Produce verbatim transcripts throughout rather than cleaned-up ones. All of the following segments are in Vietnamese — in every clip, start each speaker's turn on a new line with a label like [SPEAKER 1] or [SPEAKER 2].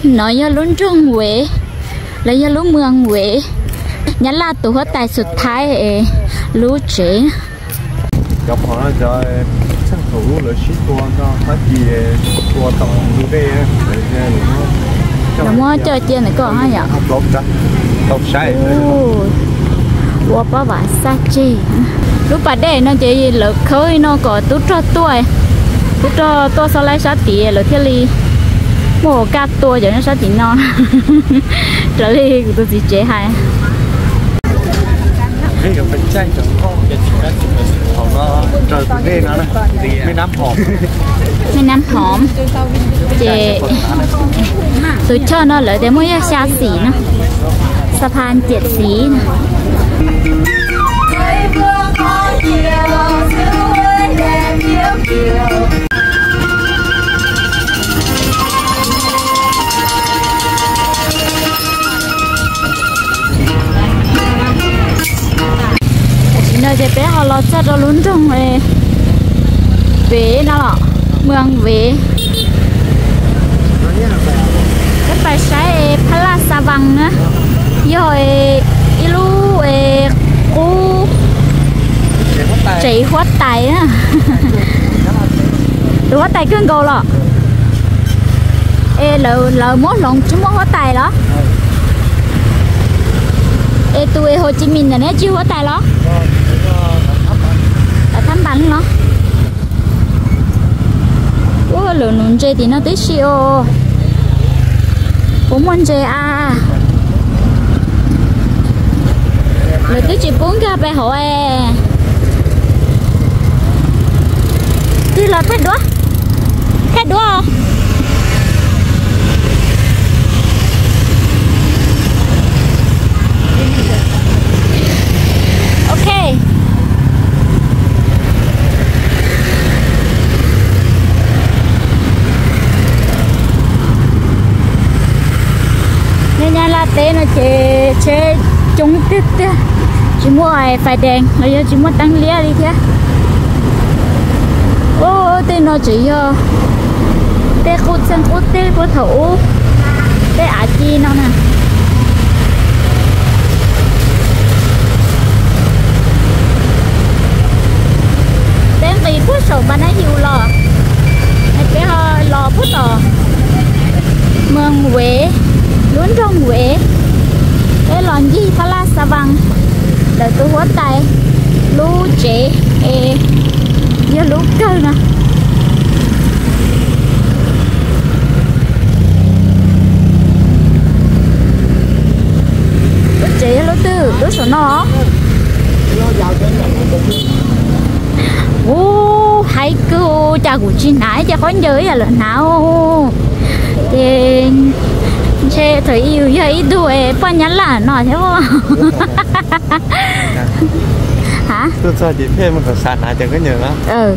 [SPEAKER 1] nói giờ luôn trong Huế lấy giờ lúc mương Huế nhắn là tụ hết tàiสุดท้ายlú chế
[SPEAKER 2] gặp họ cho sang thủ lợi sĩ tua cho phát gì tua tổng như thế để
[SPEAKER 1] nó mua cho tiền này có hả nhở
[SPEAKER 2] tốt đó tốt sai
[SPEAKER 1] ủa bà bà sa chi lúc bà đây nó chỉ lợn khơi nó có tút cho tuổi tút cho tôi sau lại sát tỉ lợn thiên li mua cá tua cho nó sát tỉ non trở đi tôi chỉ chế hay
[SPEAKER 2] cái cái bánh chay chẳng có họ nó trời cũng đen nữa này mấy nắm hòm
[SPEAKER 1] mấy nắm hòm chị tôi cho nó lại để mua xa xỉ nữa sa pan jet xỉ nơi đây bé họ lọt ra đó luôn trong này Huế nó lọ mương Huế cái bài sai Plaza Vàng á rồi ilu cu chỉ hót tay á đồ hót tay cưng cầu lọ ê lờ lờ mốt lồng chúng mốt hót tay đó ê tụi Hồ Chí Minh này nè chưa hót tay đó thắm bánh nó ủa lửa nún chơi thì nó tới siêu bốn món chơi à lửa tới chỉ bốn cái bài hỏi thì là hết đũa hết đũa không ok nhà latte nó chế chế chúng tít tít chỉ mua ai phải đèn bây giờ chỉ mua tăng lia đi thế ô tên nó chỉ giờ tên cút sang cút tên bữa thủ tên à chi nó nè tên vì phút sầu mà nó hiểu lò cái họ lò phút lò mương Huế luôn trong Huế cái lòn gì Plaza Vàng đợi tôi hót tay lú chế ê giờ lú cơ nè lú chế lú tư lú số nó ô hay cứ cha của chị nãy cha khó giới là lần nào thì che thấy yêu vậy đuổi bao nhắn là nói thế không hả
[SPEAKER 2] tôi sao chị thêm một sàn lại chẳng có nhờ đó
[SPEAKER 1] ừ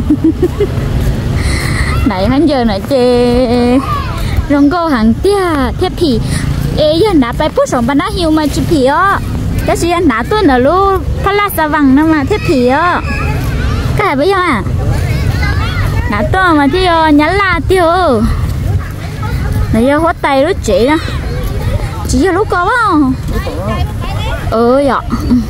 [SPEAKER 1] này hắn giờ này chê rong go hàng tia thiết thì ê giờ nãy phải phút sống bạn đã hiểu mà chụp thì á cái gì anh nãy tôi nở luôn Plaza Vàng nữa mà thiết thì á cái này bây giờ à nãy tôi mà thì nhắn là tiêu này giờ hót tay rất chị đó chỉ giờ lúc có không ừ dạ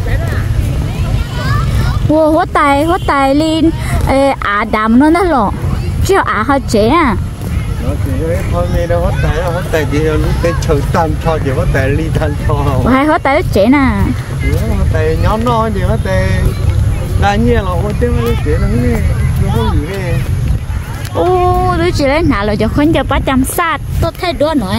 [SPEAKER 1] wow hót tay hót tay lên à đàm nó nó lọ chứ à hơi chế à
[SPEAKER 2] thôi mình đâu hót tay hót tay chỉ lúc cái chờ tan cho chỉ hót tay ly tan cho
[SPEAKER 1] hay hót tay rất chế nè
[SPEAKER 2] hót tay nhóm nó chỉ hót tay là như là hót tay nó chế nó nghe nó không gì về
[SPEAKER 1] ô đứa chị lấy nào rồi cho khuyến cho ba trăm sát tốt thế đứa nữa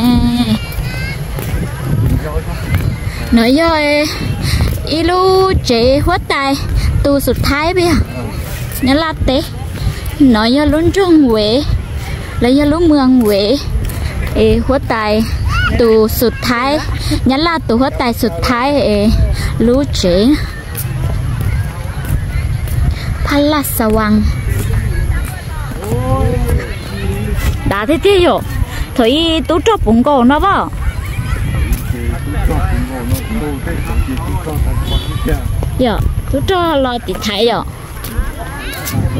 [SPEAKER 1] nói rồi ilu chế hót tay tuสุดท้ายbây giờ nhớ là té nói giờ luôn trong Huế lấy giờ lúc mương Huế ê hót tay tuสุดท้ายnhớ là tu hót tay สุดท้ายเอรู้เจ๋งPlaza Vàng đã thế thế rồi thấy tú cho bún cổ nó vào dạ tú cho lo tịt thái rồi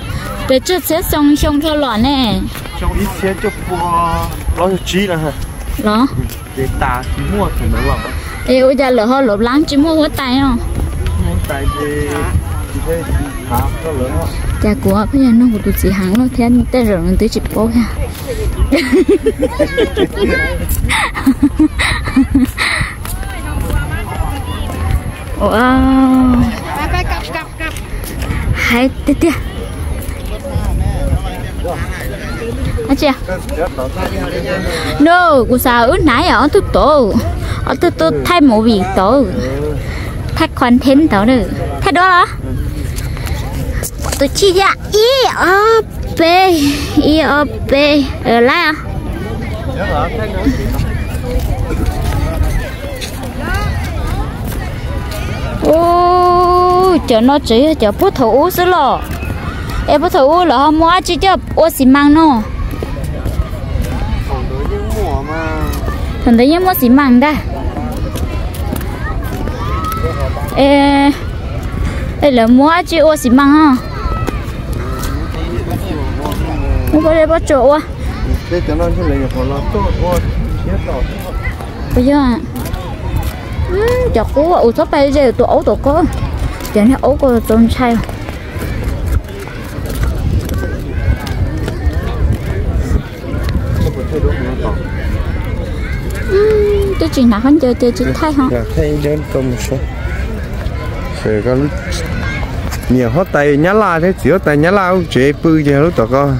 [SPEAKER 1] để cho sẽ xong xong cho lọ nè
[SPEAKER 2] trong ít xe cho phù lo chi là hả
[SPEAKER 1] đó
[SPEAKER 2] cái ta chỉ mua thì mới lỏng
[SPEAKER 1] ê ôi giờ lỡ họ lột láng chỉ mua hối tay không
[SPEAKER 2] tay thì chỉ thấy hả có lớn không
[SPEAKER 1] cha của bây giờ nó một tụi chị hàng nó thế tên rồi nó tới chụp bố ha wow hai tê tê anh chị no cô sao ướt nãy ở tôi tổ ở tôi tôi thay một vị tổ thay content tổ nữa thay đó hả tôi chỉ ra i o b i o b ở lại à ô chờ nó chỉ chờ bút thủ xứ lò em bút thủ là không mua chỉ cho ô xì măng nó thằng đấy mua xì măng đây ê đây là mua chỉ ô xì măng ha không có đây bắt chỗ à bây giờ à chọc cú ủ sắp bay rồi tụi ấu tụi có chẳng thấy ấu có tôm chay tôi chỉ nào hắn chơi chơi chỉ thay hả
[SPEAKER 2] thay đến công số rồi có lúc nhiều hót tay nhá la thế chỉ tay nhá la chế bự giờ lúc tụi con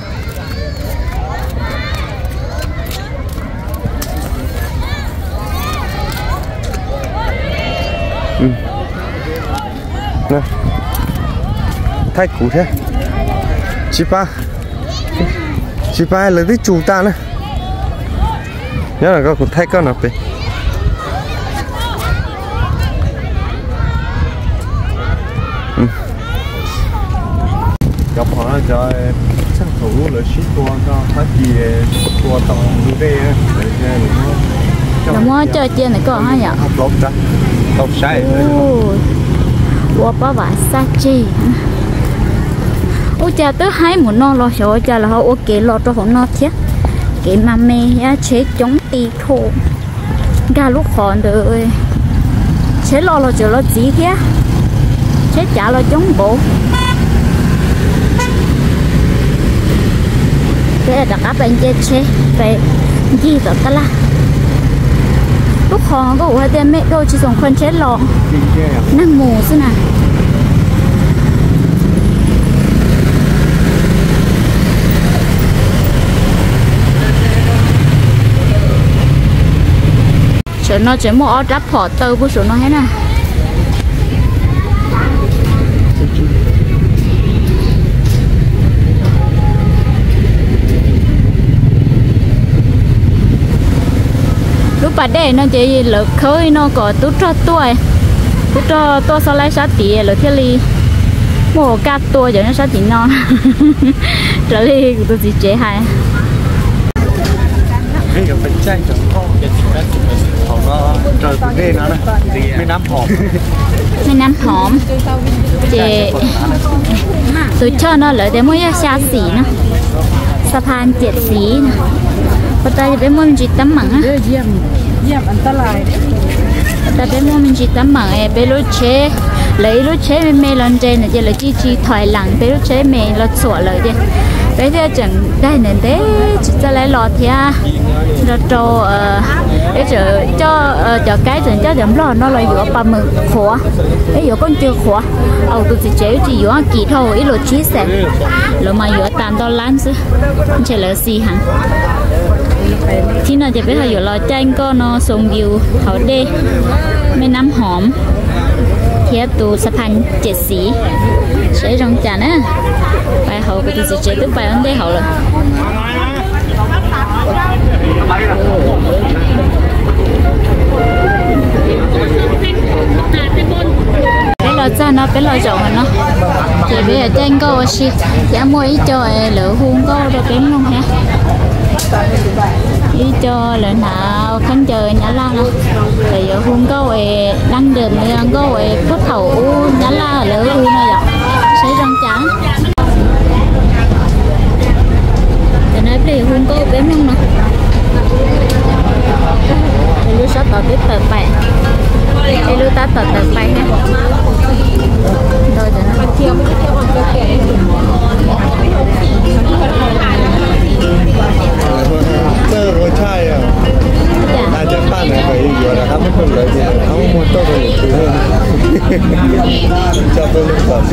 [SPEAKER 2] nè thay cũ thế chị ba chị ba là cái chủ ta nữa nhớ là có cục thay con nào vậy gặp họ cho sang thủ là ship qua cho phát gì qua tàu du đây để cho
[SPEAKER 1] nó mua chơi trên này có hả nhở
[SPEAKER 2] tốt đó tốt sai
[SPEAKER 1] qua bao vải sa chi ôi cha tới hai một non lo sợ cha là họ ok lo cho họ non thiết cái mà mẹ chế chống tì thổ gà lúc khó đời chế lo lo chờ lo gì thế chế trả lo chống bộ thế là đặt áp anh chế chế về gì đó ta la lúc khó có ủa tên mẹ đâu chỉ dùng phân chế lo năng mù thế nào sợ nó chỉ mua đắp phở tơ của số nó hết nè lúc bà đây nó chỉ lợt khơi nó có tút cho tuổi tút cho tôi sau lấy sát tỉ lợt thiết ly mua cá tôi giờ nó sát tỉ non trở ly của tôi chỉ chế hay
[SPEAKER 2] cái cái bánh chay chẳng có cái hòm nó trời cũng ghê nó này mấy nắm hòm
[SPEAKER 1] mấy nắm hòm chị tôi cho nó lợi để mua xa xỉ nó sa pan tiệt xỉ nè và ta để mua mình chỉ tắm mặn á ta để mua mình chỉ tắm mặn ấy bé lối chế lấy lối chế mê mê lần trên này chỉ là chi chi thoại lặng bé lối chế mê lót sủa lợi đi bây giờ chẳng đây nên thế chỉ cho lấy lọt thì rồi cho để cho cho cho cái rồi cho giảm lọt nó là giữa ba mươi khóa cái giữa con chưa khóa ông tôi chỉ chế chỉ giữa kỳ thôi ít lột chí sẽ rồi mà giữa tám đô la chứ chỉ là gì hả thì nó chỉ biết là giữa lọt tranh con nó sông view họ đi mấy năm hòm thì tụ sắp hành chết xí sẽ rong chả nữa bài hậu cái gì chế tức bài ăn đây hậu rồi cái lò cha nó cái lò chậu nó thì bây giờ tranh câu xí thì mua ít cho lỡ huông câu rồi kém luôn ha ý cho lỡ nào khăn trời nhá la nó thì giờ huông câu ấy đang đờm đang câu ấy phút hậu nhá la lỡ huông này rồi sẽ rong chả để nói về huông câu kém luôn nè ต่อติดเติมไปไอ้ลูกตาต่อเติมไปฮะโดยจะนะเที่ยวไม่ได้เที่ยววันเกิด
[SPEAKER 2] 这个菜啊，大家饭呢可以有的，他们不来的，他们我到这里去了，叫他们早上。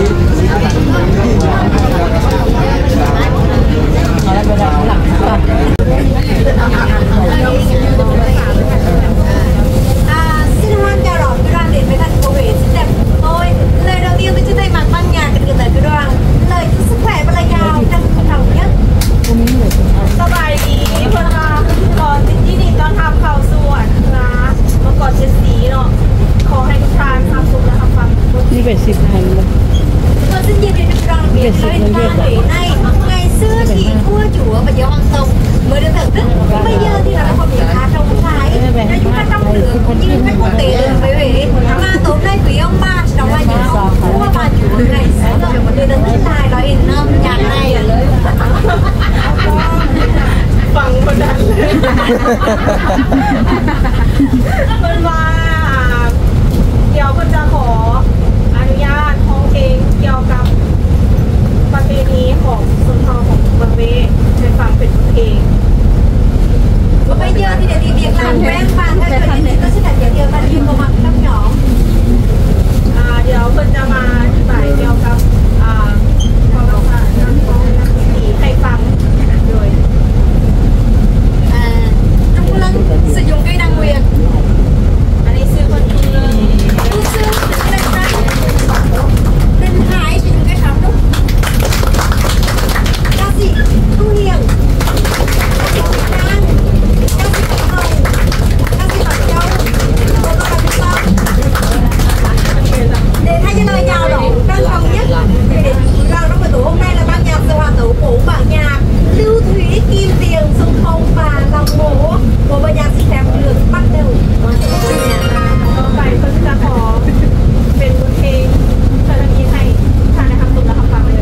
[SPEAKER 3] Xin hoan chào đón cái đoàn đến với thành phố Huế xinh đẹp của tôi. Lời đầu tiên tôi chia tay mặt ban nhạc gửi tới cái đoàn. Lời chúc sức khỏe và lời chào trong cuộc sống nhất.
[SPEAKER 4] สบายดีเพื่อนค่ะก่อนที่นี่ตอนทำข่าวสวนนะเมื่อก่อนเจ็ดสีเนาะขอให้ทุกท่านทำสุขและทำฟังนี่เป็นสิบพันเลย
[SPEAKER 3] Tôi xin nhiệt liệt được đoàn biệt tới ca Huế này. Ngày xưa thì vua chúa và giáo hoàng Tông mới được thưởng thức. Bây giờ thì nó đã có những khá trong phái. Nên chúng ta trong nước cũng như khách quốc tế đến với Huế. Mà tối nay quý ông bà sẽ đóng vai những ông vua bà chúa ngày xưa. Để được tin lại nói hình nhạc này.
[SPEAKER 4] ฟังคนนั้นเลยเป็นว่าเดี๋ยวคนจะขออนุญาตร้องเพลงเกี่ยวกับประเพณีของชนเผ่าของบางเวให้ฟังเป็นเพลง
[SPEAKER 3] Và bây giờ thì để tìm việc làm quen và thay đổi đến tôi sẽ giới thiệu và nhìn vào mặt trong nhóm.
[SPEAKER 4] อ่าเดี๋ยวคนจะมาอธิบายเกี่ยวกับอ่าความรักน้ำของน้ำสีให้ฟังโดย
[SPEAKER 3] À, Trung Lân sử dụng cây đăng nguyệt.
[SPEAKER 4] อันนี้ซื้อคนทุนเลย
[SPEAKER 3] Tu sư lên răng. Lên hải sử dụng cây sắm đúng. Ca sĩ Thu Hiền. Ca sĩ Việt Nam. Ca sĩ Cẩm Hồng. Ca sĩ Bảo Châu. Cô có bài biết không? Để thay cho lời chào đón trân trọng nhất để vào trong buổi tối hôm nay là ban nhạc sự hòa tấu của bản nhạc Lưu Thúy, Kim Tiền, Xuân Không và Lòng Mổ của ban nhạc xinh đẹp được bắt đầu.
[SPEAKER 4] ต่อไปคนจะขอเป็นบทเพลงเพื่อที่ให้ท่านได้ทำสุขและทำฟังเลย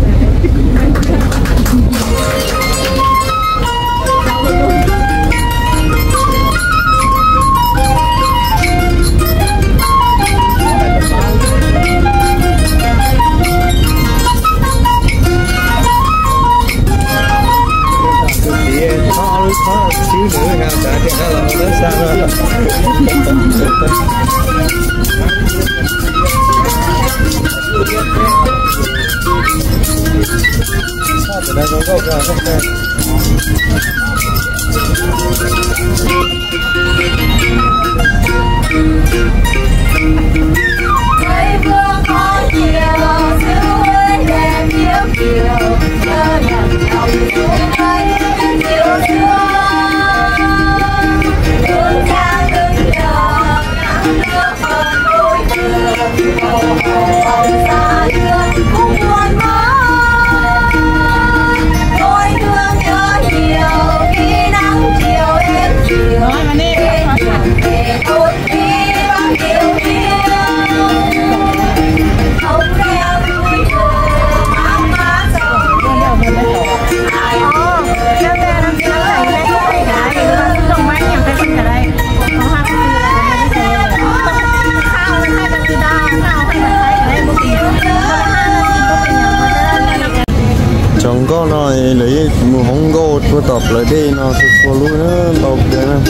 [SPEAKER 2] Chồng có nói lấy một hông gô tôi tập lại đi nó sẽ xua luôn nữa tập đấy nè.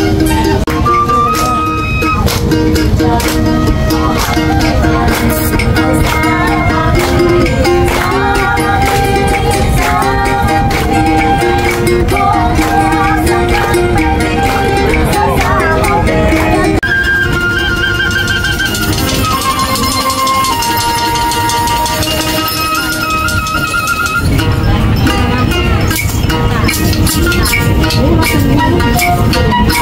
[SPEAKER 3] Thank you.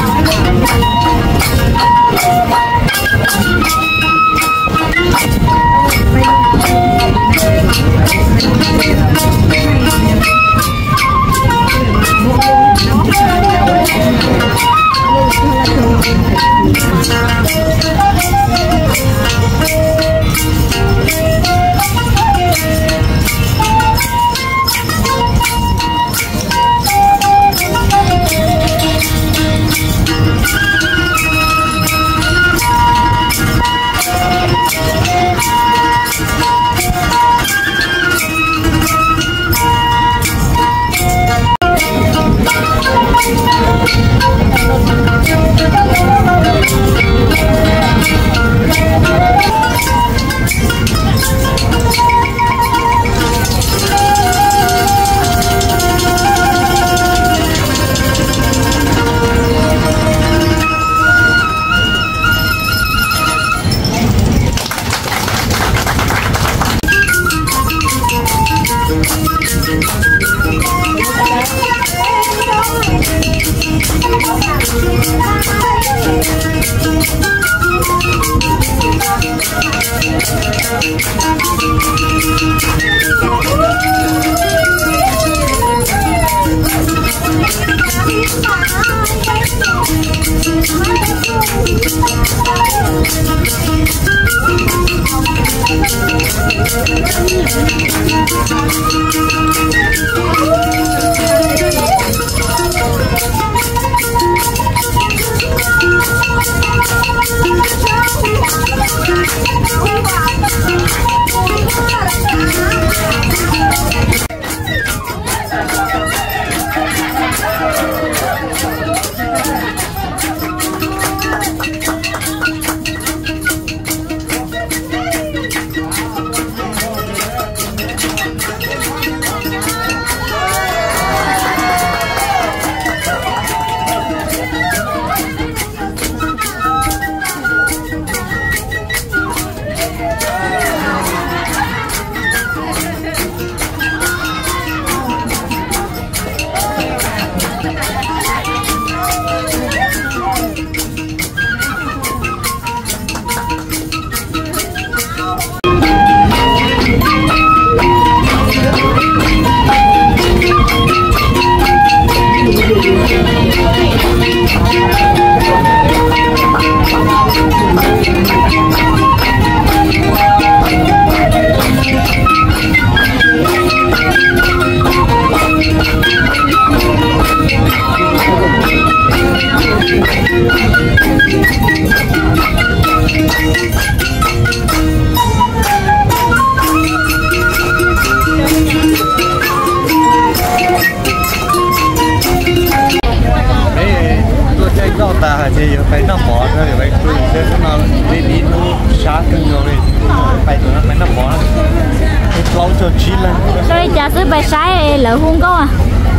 [SPEAKER 1] Sorry, cha sư bài sai lỡ hung câu à?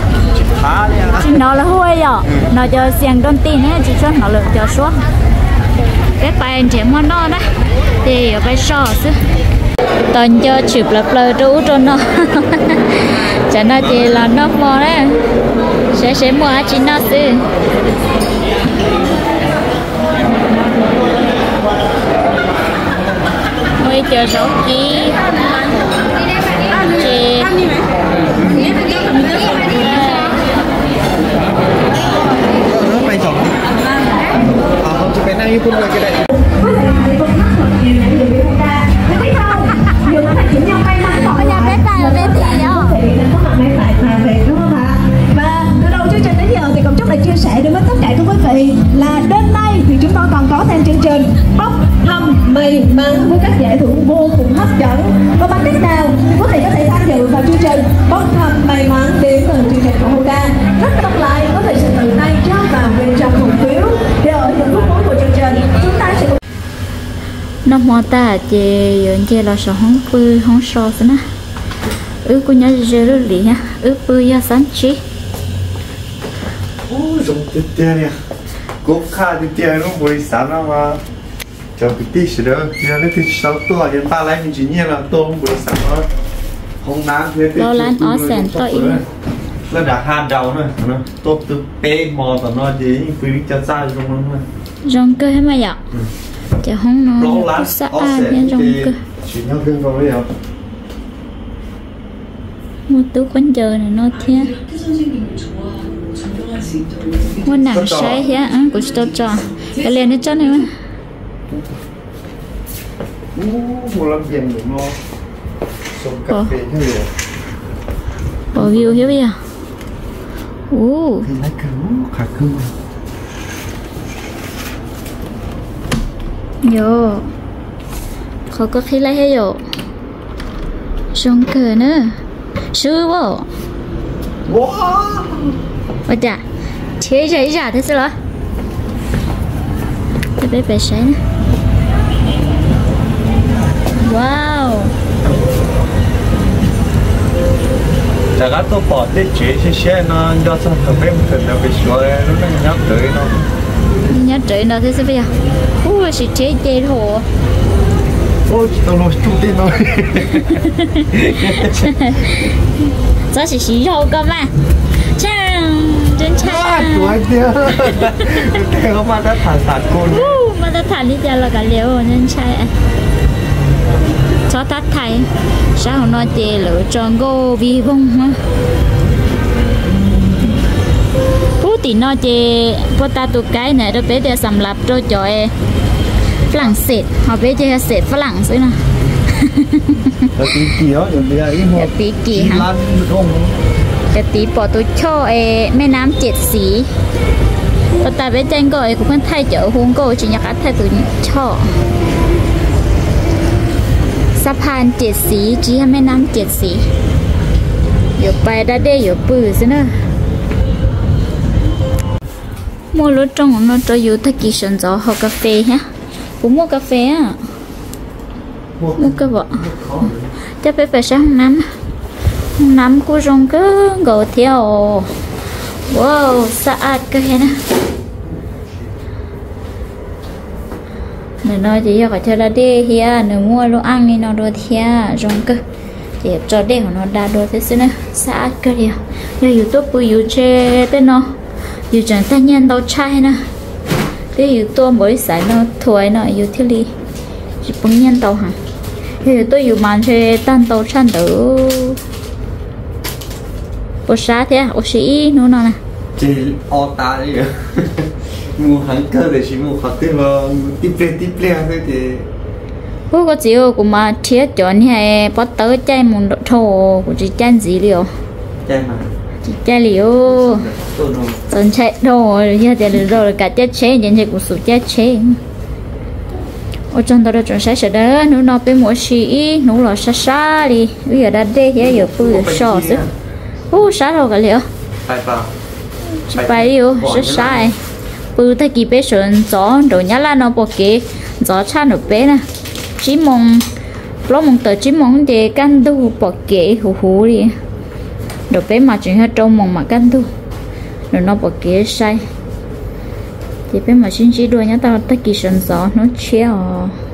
[SPEAKER 1] Chỉ nó là hôi rồi, nó cho xiềng đôn tin ấy, chỉ cho nó lỡ cho xuống. Cái bài trẻ món đó đó, thì ở bài sò sư. Toàn cho chụp lập lờ trú cho nó. Chả nó chỉ là nó mò đấy, sẽ sẽ mua chỉ nó sư. Mới chờ sáu ký. Chị
[SPEAKER 2] Mày chọn à, không chỉ phải năng như quân người cái này
[SPEAKER 1] ở nhà bé tài ở bên thì đó.
[SPEAKER 3] Và từ đầu chương trình đến giờ thì Cộng Trúc đã chia sẻ đến với tất cả các quý vị là đêm nay thì chúng tôi còn có thêm chương trình bốc thăm may mắn với các giải thưởng vô cùng hấp dẫn. Và bằng cách nào thì quý vị có thể tham dự vào chương trình bốc thăm may mắn đến từ chương trình của Honda. Rất mong lại có thể sẽ tự tay cho vào bên trong hộp phiếu để ở những phút cuối của chương trình chúng ta sẽ
[SPEAKER 1] nó mò ta chị chị là sợ hóng pư hóng so thế na ứ cô nhớ giờ rất lì ha ứ pư ya sáng chi
[SPEAKER 2] dùng tiền tiền nè cố khá tiền tiền nó bồi sản nó mà cho cái tí gì đó giờ nó thì sáu tuổi hiện ba lấy mình chỉ nhiên là tôm bồi sản nó không nán thế
[SPEAKER 1] lo lắng ó sèn to ý
[SPEAKER 2] nó đã hạt đầu nữa nó tôm từ bé mò tao nó gì quý cho ra trong nó thôi
[SPEAKER 1] rong cơ hay mà vậy chỉ không nó sát ai nên rong cơ
[SPEAKER 2] chỉ nhau thương rồi đấy không
[SPEAKER 1] một túi quanh chờ này nó thế một nặng say thế ăn của tôi cho cái liền nó cho này mà
[SPEAKER 2] một lần tiền của nó sống cà phê thế gì
[SPEAKER 1] bỏ view hiểu bây giờ ô
[SPEAKER 2] thì lấy cứu khả cưng
[SPEAKER 1] yo khó có khi lấy hay yo rong cơ nữa sư vô
[SPEAKER 2] wow
[SPEAKER 1] ôi chà thế vậy ra thế sao thế bé bé sáng nè wow
[SPEAKER 2] chả có tôi bỏ đi chế xe xe nó do sao thằng bé mình nó bị sửa nó nhắc tới nó
[SPEAKER 1] nhớ trời nó thế sao bây giờ ui chị chế chế hồ
[SPEAKER 2] ôi tao nói chung tin nói
[SPEAKER 1] đó chỉ xí rau cơ mà chăng chân chạy
[SPEAKER 2] tuổi tiêu thế có mà đã thả sạt côn
[SPEAKER 1] mà đã thả đi giờ là cả liều chân chạy cho tắt thầy sao nói chè lửa tròn go vi vong ha phú tỷ nói chè bữa ta tụ cái này đó bé để sầm lập rồi chọiฝรั่งเศสhọ bé chơiเศษฝรั่งxíu nè
[SPEAKER 2] cái tí kỳ đó rồi bây giờ ít một
[SPEAKER 1] tí kỳ hả
[SPEAKER 2] lan không
[SPEAKER 1] cái tí bỏ tôi cho eแม่น้ำเจ็ดสีพอตาไปแจ้งก็ไอ้กูเพิ่งไทยเจอฮงโก้จิญาคัดไทยตัวช่อสะพานเจ็ดสีจีให้แม่น้ำเจ็ดสีอยู่ไปได้เด้อยู่ปื้อซิเนอะmua lúa trong nó choอยู่thay kỳ sân gió hoặc cà phê ha cũng mua cà phê á mua cái vợ cho bé phải sáng năm năm cô rong cứ gò theo wow sạch cái này nè nói chỉ cho cho là đi here nè mua lúa ăn đi nó đồ theo rong cứ chỉ cho để nó đa đồ thế xí nè sạch cái gì giờ YouTube bự YouTube chơi tên nó dù chẳng ta nhân đâu trai nè thế dù tôi mới xài nó thôi nó dù thiết lý chỉ bằng nhân đâu hả thì tôi dù màn chơi tan tàu chăn tử ô xa thế à ô sĩ nó nè
[SPEAKER 2] chỉ ô ta đi mua hàng cơ để chỉ mua khát tiền mà tiếp lên tiếp lên thế thì
[SPEAKER 1] cô có chịu cũng mà thiết chọn hay bắt tới chai mùng độ thô của chị chăn gì liệu
[SPEAKER 2] chai mà
[SPEAKER 1] chai liệu tuần chạy đồ giờ thì rồi cả chết chế nhân thì cũng sụt chết chế ở trong đó là chọn sai sợi đó nó nó bên mỗi sĩ nó là sa sa đi bây giờ đã đây giờ giờ bự sò chứ ô sa rồi cả liệu phải liệu sa sa bự thay kỳ bé sườn gió rồi nhá là nó bỏ kế gió cha nó bé nè chỉ mong lo mong tới chỉ mong để căn tu bỏ kế hú hú đi rồi bé mà chuyện hết trong mong mà căn tu rồi nó bỏ kế sai thì bé mà xin chỉ đuôi nhá tao ta kỳ sân gió nó chéo